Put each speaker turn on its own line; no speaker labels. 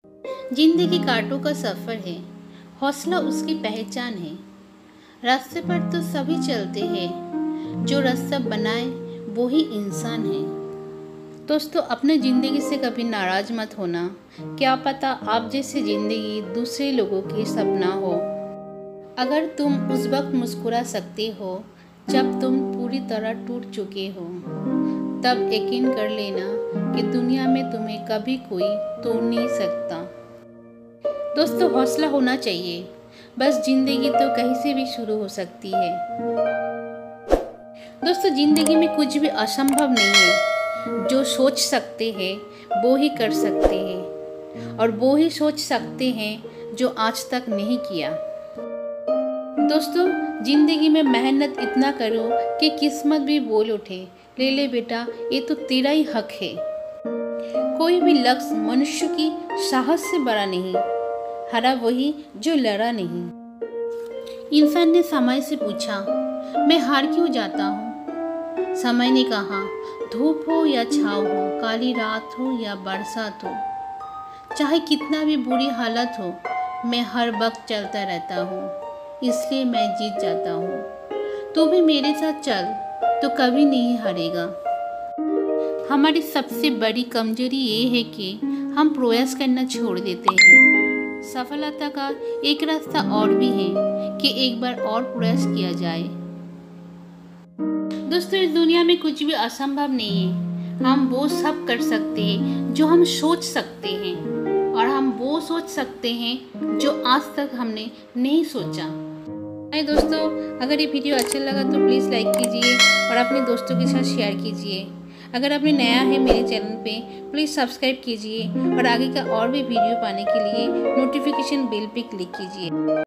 जिंदगी कांटों का सफ़र है, हौसला उसकी पहचान है। रास्ते पर तो सभी चलते हैं, जो रास्ता बनाए वो ही इंसान है। दोस्तों, अपने ज़िंदगी से कभी नाराज़ मत होना। क्या पता आप जैसी ज़िंदगी दूसरे लोगों की सपना हो। अगर तुम उस वक्त मुस्कुरा सकते हो जब तुम पूरी तरह टूट चुके हो, तब यकीन कर लेना कि दुनिया में तुम्हें कभी कोई तोड़ नहीं सकता। दोस्तों, हौसला होना चाहिए, बस ज़िंदगी तो कहीं से भी शुरू हो सकती है। दोस्तों, ज़िंदगी में कुछ भी असंभव नहीं है। जो सोच सकते हैं वो ही कर सकते हैं, और वो ही सोच सकते हैं जो आज तक नहीं किया। दोस्तों, ज़िंदगी में मेहनत इतना करो कि किस्मत भी बोल उठे, ले ले बेटा, ये तो तेरा ही हक है। कोई भी लक्ष्य मनुष्य की साहस से बड़ा नहीं, हारा वही जो लड़ा नहीं। इंसान ने समय से पूछा, मैं हार क्यों जाता हूँ? समय ने कहा, धूप हो या छाँव हो, काली रात हो या बरसात हो, चाहे कितना भी बुरी हालत हो, मैं हर वक्त चलता रहता हूँ, इसलिए मैं जीत जाता हूँ। तू भी मेरे साथ चल तो कभी नहीं हारेगा। हमारी सबसे बड़ी कमजोरी ये है कि हम प्रयास करना छोड़ देते हैं। सफलता का एक रास्ता और भी है कि एक बार और प्रयास किया जाए। दोस्तों, इस दुनिया में कुछ भी असंभव नहीं है। हम वो सब कर सकते हैं जो हम सोच सकते हैं, और हम वो सोच सकते हैं जो आज तक हमने नहीं सोचा। दोस्तों, अगर ये वीडियो अच्छा लगा तो प्लीज़ लाइक कीजिए और अपने दोस्तों के साथ शेयर कीजिए। अगर आपने नया है मेरे चैनल पे, प्लीज़ सब्सक्राइब कीजिए और आगे का और भी वीडियो पाने के लिए नोटिफिकेशन बेल पे क्लिक कीजिए।